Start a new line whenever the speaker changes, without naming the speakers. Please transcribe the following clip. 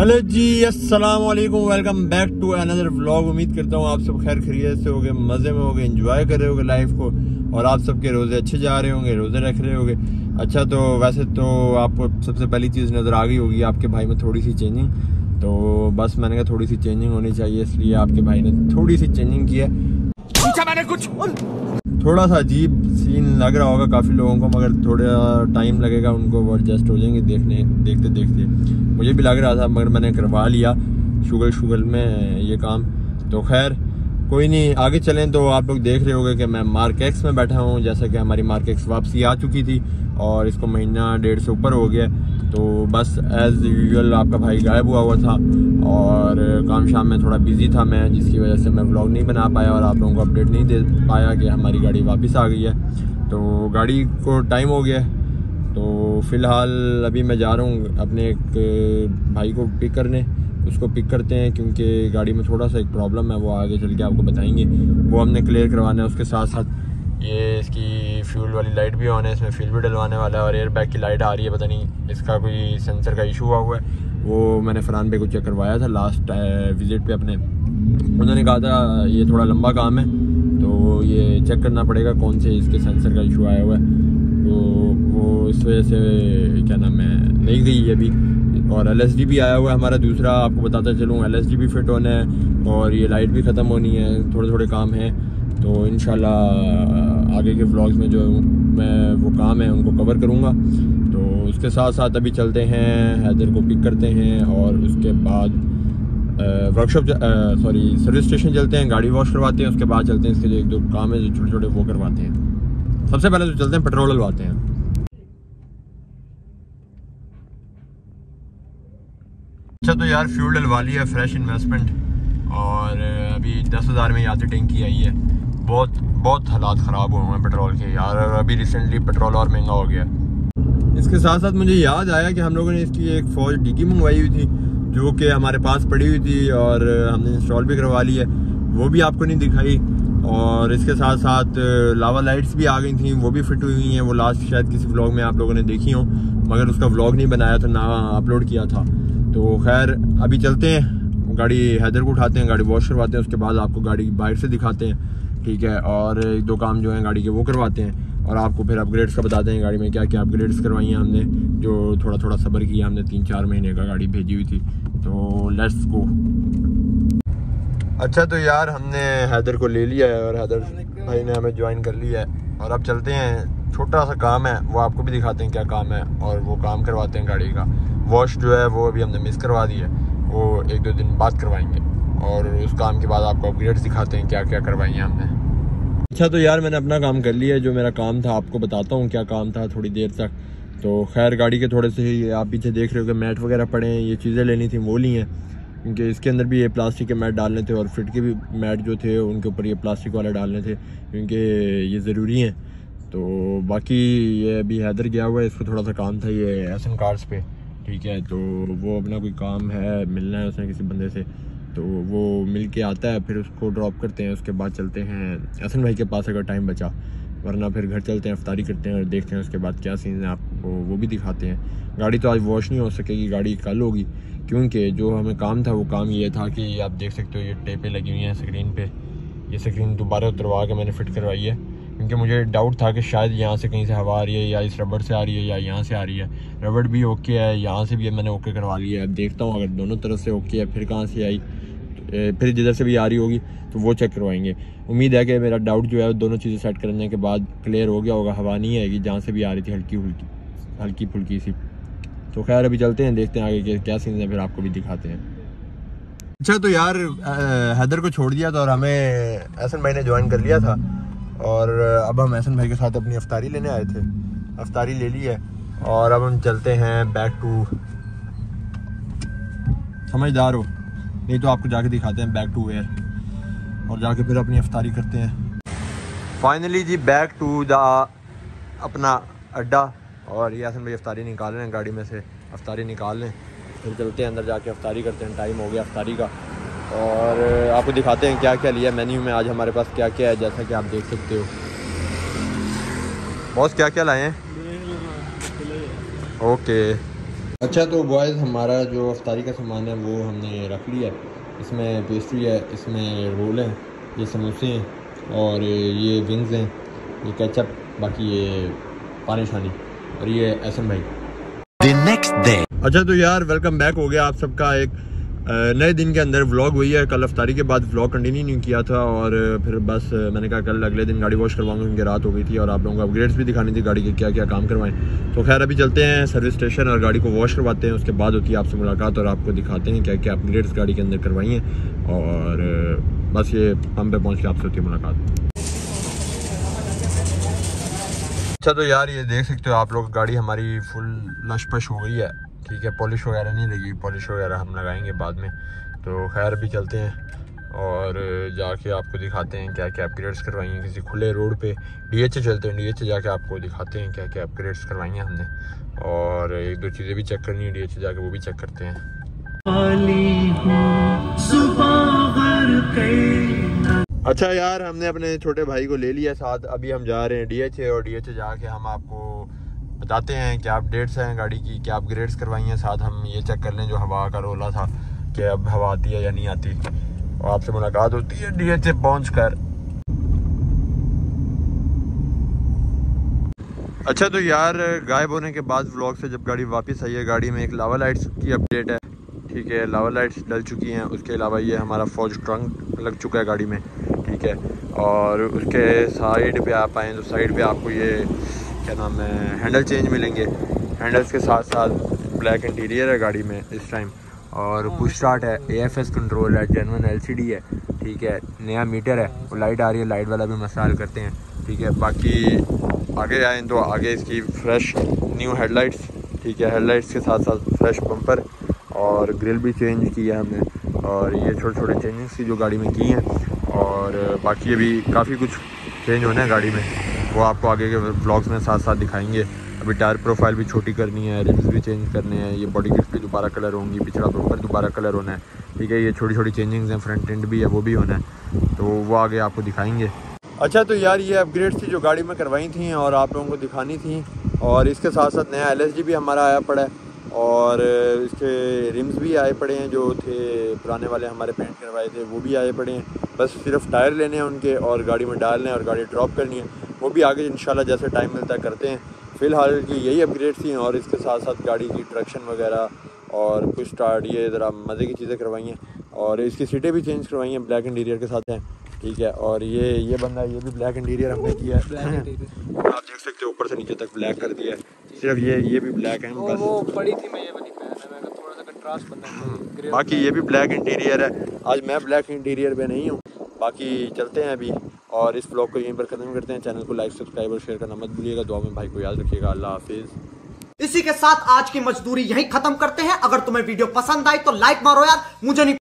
Hello ji, अस्सलाम वालेकुम, welcome back to another vlog. उम्मीद करता हूँ आप सब खैर खैरियत से होगे, मज़े में होगे, एंजॉय कर रहे होगे लाइफ को, और आप सबके रोज़े अच्छे जा रहे होंगे, रोज़े रख रहे होगे। अच्छा, तो वैसे तो आपको सबसे पहली चीज़ नज़र आ गई होगी आपके भाई में थोड़ी सी चेंजिंग। तो बस मैंने कहा थोड़ी सी चेंजिंग होनी चाहिए, इसलिए आपके भाई ने थोड़ी सी चेंजिंग की है। पूछा मैंने कुछ, थोड़ा सा अजीब सीन लग रहा होगा काफ़ी लोगों को, मगर थोड़ा टाइम लगेगा उनको, वो एडजस्ट हो जाएंगे देखते देखते। मुझे भी लग रहा था मगर मैंने करवा लिया शुगल में ये काम। तो खैर कोई नहीं, आगे चलें। तो आप लोग देख रहे होंगे कि मैं मार्क एक्स में बैठा हूँ, जैसा कि हमारी मार्क एक्स वापसी आ चुकी थी और इसको महीना डेढ़ से ऊपर हो गया। तो बस एज़ यूजुअल आपका भाई गायब हुआ था और काम शाम में थोड़ा बिजी था मैं, जिसकी वजह से मैं व्लॉग नहीं बना पाया और आप लोगों को अपडेट नहीं दे पाया कि हमारी गाड़ी वापस आ गई है। तो गाड़ी को टाइम हो गया, तो फ़िलहाल अभी मैं जा रहा हूँ अपने एक भाई को पिक करने। उसको पिक करते हैं क्योंकि गाड़ी में थोड़ा सा एक प्रॉब्लम है, वो आगे चल के आपको बताएंगे। वो हमने क्लियर करवाना है। उसके साथ साथ ये इसकी फ्यूल वाली लाइट भी ऑन है, इसमें फ्यूल भी डलवाने वाला है, और एयर बैग की लाइट आ रही है, पता नहीं इसका कोई सेंसर का इशू हुआ है। वो मैंने फरहान भाई को चेक करवाया था लास्ट विज़िट पे अपने। उन्होंने कहा था ये थोड़ा लंबा काम है, तो ये चेक करना पड़ेगा कौन से इसके सेंसर का इशू आया हुआ है। तो वो इस वजह से क्या नाम है नहीं गई अभी। और LSD भी आया हुआ है हमारा दूसरा, आपको बताता चलूँ, LSD भी फिट होना है और ये लाइट भी ख़त्म होनी है। थोड़े थोड़े काम हैं, तो इंशाल्लाह आगे के व्लॉग्स में जो मैं वो काम है उनको कवर करूँगा। तो उसके साथ साथ अभी चलते हैं, हैदर को पिक करते हैं और उसके बाद वर्कशॉप सर्विस स्टेशन चलते हैं, गाड़ी वॉश करवाते हैं। उसके बाद चलते हैं इसके जो एक दो काम है जो छोटे छोटे वो करवाते हैं। सबसे पहले तो चलते हैं पेट्रोल डलवाते हैं। अच्छा, तो यार फ्यूल डलवा लिया, फ्रेश इन्वेस्टमेंट, और अभी 10,000 में आती टैंकी आई है। बहुत हालात ख़राब हुए हैं पेट्रोल के यार, और अभी रिसेंटली पेट्रोल और महंगा हो गया। इसके साथ साथ मुझे याद आया कि हम लोगों ने इसकी एक फौज डिग्गी मंगवाई हुई थी जो कि हमारे पास पड़ी हुई थी और हमने इंस्टॉल भी करवा ली है, वो भी आपको नहीं दिखाई। और इसके साथ साथ लावा लाइट्स भी आ गई थी, वो भी फिट हुई हैं। वो लास्ट शायद किसी व्लॉग में आप लोगों ने देखी हो, मगर उसका व्लॉग नहीं बनाया था, ना अपलोड किया था। तो खैर अभी चलते हैं, गाड़ी हैदर को उठाते हैं, गाड़ी वॉश करवाते हैं, उसके बाद आपको गाड़ी बाहर से दिखाते हैं, ठीक है। और एक दो काम जो हैं गाड़ी के वो करवाते हैं, और आपको फिर अपग्रेड्स का बताते हैं गाड़ी में क्या क्या अपग्रेड्स करवाई हैं हमने, जो थोड़ा थोड़ा सब्र किया हमने। 3-4 महीने का गाड़ी भेजी हुई थी। तो लेट्स गो। अच्छा, तो यार हमने हैदर को ले लिया है और हैदर भाई ने हमें ज्वाइन कर लिया है, और अब चलते हैं, छोटा सा काम है वो आपको भी दिखाते हैं क्या काम है, और वो काम करवाते हैं। गाड़ी का वॉश जो है वो अभी हमने मिस करवा दी है, वो 1-2 दिन बाद करवाएंगे, और उस काम के बाद आपको अपग्रेड्स दिखाते हैं क्या क्या करवाई है हमने। अच्छा, तो यार मैंने अपना काम कर लिया है, जो मेरा काम था आपको बताता हूँ क्या काम था थोड़ी देर तक। तो खैर गाड़ी के थोड़े से आप पीछे देख रहे हो कि मैट वगैरह पड़े हैं, ये चीज़ें लेनी थी वो ली हैं, क्योंकि इसके अंदर भी ये प्लास्टिक के मैट डालने थे और फिट के भी मैट जो थे उनके ऊपर ये प्लास्टिक वाले डालने थे, क्योंकि ये ज़रूरी हैं। तो बाकी ये अभी हैदर गया हुआ है, इसको थोड़ा सा काम था ये एसन कार्स पे, ठीक है। तो वो अपना कोई काम है, मिलना है उसने किसी बंदे से, तो वो मिल के आता है, फिर उसको ड्रॉप करते हैं। उसके बाद चलते हैं एसन भाई के पास अगर टाइम बचा, वरना फिर घर चलते हैं, इफ्तारी करते हैं और देखते हैं उसके बाद क्या सीन है, आपको वो भी दिखाते हैं। गाड़ी तो आज वॉश नहीं हो सकेगी, गाड़ी कल होगी, क्योंकि जो हमें काम था वो काम ये था कि आप देख सकते हो ये टेपें लगी हुई हैं स्क्रीन पे। ये स्क्रीन दोबारा उतरवा के मैंने फिट करवाई है, क्योंकि मुझे डाउट था कि शायद यहाँ से कहीं से हवा आ रही है, या इस रबड़ से आ रही है, या यहाँ से आ रही है। रबड़ भी ओके है, यहाँ से भी मैंने ओके करवा लिया है। अब देखता हूँ अगर दोनों तरफ से ओके है, फिर कहाँ से आई, फिर जिधर से भी आ रही होगी तो वो चेक करवाएंगे। उम्मीद है कि मेरा डाउट जो है दोनों चीज़ें सेट करने के बाद क्लियर हो गया होगा, हवा नहीं आएगी जहाँ से भी आ रही थी हल्की फुल्की सी। तो खैर अभी चलते हैं, देखते हैं आगे के क्या सीन है, फिर आपको भी दिखाते हैं। अच्छा, तो यार हैदर को छोड़ दिया था और हमें एहसन भाई ने ज्वाइन कर लिया था, और अब हम एहसन भाई के साथ अपनी अफ्तारी लेने आए थे। अफ्तारी ले ली है और अब हम चलते हैं बैक टू, समझदार हो, नहीं तो आपको जाके दिखाते हैं बैक टू वेयर, और जाके फिर अपनी अफ्तारी करते हैं। Finally ji back to the अपना अड्डा, और ये एहसन भाई अफ्तारी निकाल रहे हैं, गाड़ी में से अफ्तारी निकाल लें, फिर चलते हैं अंदर जाके अफ्तारी करते हैं। टाइम हो गया अफ्तारी का, और आपको दिखाते हैं क्या क्या लिया मेन्यू में आज हमारे पास क्या क्या है। जैसा कि आप देख सकते हो बॉस क्या क्या लाए हैं। ओके। अच्छा तो बॉयज़ हमारा जो अफ्तारी का सामान है वो हमने रख लिया है। इसमें पेस्ट्री है, इसमें रोल हैं, ये समोसे हैं और ये विंग्स हैं, ये केचप, बाकी ये पानी शानी और ये एहसन भाई। The next day। अच्छा तो यार वेलकम बैक हो गया आप सबका एक नए दिन के अंदर व्लॉग हुई है। कल अफ्तारी के बाद व्लॉग कंटिन्यू नहीं किया था और फिर बस मैंने कहा कल अगले दिन गाड़ी वॉश करवाऊंगा क्योंकि रात हो गई थी और आप लोगों को अपग्रेड्स भी दिखानी थी गाड़ी के, क्या क्या काम करवाएं। तो खैर अभी चलते हैं सर्विस स्टेशन और गाड़ी को वॉश करवाते हैं, उसके बाद होती है आपसे मुलाकात और आपको दिखाते हैं क्या क्या अपग्रेड्स गाड़ी के अंदर करवाई हैं और बस ये पंप पे पहुँच के आपसे होती है मुलाकात। अच्छा तो यार ये देख सकते हो आप लोग, गाड़ी हमारी फुल लशपश हो गई है, ठीक है। पॉलिश वगैरह नहीं लगी, पॉलिश वगैरह हम लगाएंगे बाद में। तो खैर अभी चलते हैं और जाके आपको दिखाते हैं क्या क्या अपग्रेड्स करवाई हैं किसी खुले रोड पे। डीएचए चलते हैं, डीएचए जाके आपको दिखाते हैं क्या क्या अपग्रेड्स करवाई हैं हमने और एक दो चीज़ें भी चेक करनी है, डीएचए जाके वो भी चेक करते हैं। अच्छा यार हमने अपने छोटे भाई को ले लिया साथ, अभी हम जा रहे हैं डीएचए और डीएचए जाके हम आपको बताते हैं क्या अपडेट्स हैं गाड़ी की, क्या अपग्रेड्स करवाई हैं। साथ हम ये चेक कर लें जो हवा का रोला था कि अब हवा आती है या नहीं आती और आपसे मुलाकात होती है डीएचए पहुंचकर। अच्छा तो यार गायब होने के बाद व्लॉग से जब गाड़ी वापस आई है, गाड़ी में एक लावा लाइट्स की अपडेट है, ठीक है। लावा लाइट्स डल चुकी हैं, उसके अलावा ये हमारा फौज ट्रंक लग चुका है गाड़ी में, ठीक है। और उसके साइड पे आप आएँ तो साइड पे आपको ये क्या नाम है हैंडल चेंज मिलेंगे। हैंडल्स के साथ साथ ब्लैक इंटीरियर है गाड़ी में इस टाइम और पुश स्टार्ट है, एएफएस कंट्रोल है, जेन्युइन एलसीडी है, ठीक है। नया मीटर है, वो लाइट आ रही है, लाइट वाला भी मसला हल करते हैं, ठीक है। बाकी आगे आएँ तो आगे इसकी फ्रेश न्यू हेडलाइट्स, ठीक है। हेडलाइट्स के साथ साथ फ्रेश बम्पर और ग्रिल भी चेंज की है हमने और ये छोटे छोटे चेंजेस की जो गाड़ी में की हैं और बाकी अभी काफ़ी कुछ चेंज होना है गाड़ी में, वो आपको आगे के व्लॉग्स में साथ साथ दिखाएंगे। अभी टायर प्रोफाइल भी छोटी करनी है, रिम्स भी चेंज करने हैं, ये बॉडी किट भी दोबारा कलर होंगी, पिछड़ा बम्पर दोबारा कलर होना है, ठीक है। ये छोटी छोटी चेंजिंग्स हैं, फ्रंट एंड भी है वो भी होना है, तो वो आगे आपको दिखाएंगे। अच्छा तो यार ये अपग्रेड्स थी जो गाड़ी में करवाई थी और आप लोगों को दिखानी थी और इसके साथ साथ नया एलएसडी भी हमारा आया पड़ा है और इसके रिम्स भी आए पड़े हैं जो थे पुराने वाले हमारे पेंट करवाए थे वो भी आए पड़े हैं। बस सिर्फ टायर लेने हैं उनके और गाड़ी में डालने हैं और गाड़ी ड्रॉप करनी है, वो भी आगे इंशाल्लाह जैसे टाइम मिलता है करते हैं। फ़िलहाल की यही अपग्रेड थी और इसके साथ साथ गाड़ी की ट्रैक्शन वगैरह और पुश स्टार्ट ये ज़रा मज़े की चीज़ें करवाई हैं और इसकी सीटें भी चेंज करवाई हैं, ब्लैक इंटीरियर के साथ हैं, ठीक है। और ये बंदा ये भी ब्लैक इंटीरियर हमने किया है, आप देख सकते हो ऊपर से नीचे तक ब्लैक कर दिया है, सिर्फ ये भी ब्लैक है बस।
वो पड़ी थी मैं ये वाली पहना, मैं थोड़ा सा कंट्रास्ट बनना है।
बाकी ये भी ब्लैक इंटीरियर है, आज मैं ब्लैक इंटीरियर पे नहीं हूँ। बाकी चलते हैं अभी और इस ब्लॉग को यहीं पर खत्म करते हैं। चैनल को लाइक सब्सक्राइब और शेयर करना मत भूलिएगा, दुआ में भाई को याद रखिएगा। अल्लाह हाफिज़।
इसी के साथ आज की मजदूरी यहीं खत्म करते हैं। अगर तुम्हें वीडियो पसंद आई तो लाइक मारो यार, मुझे नहीं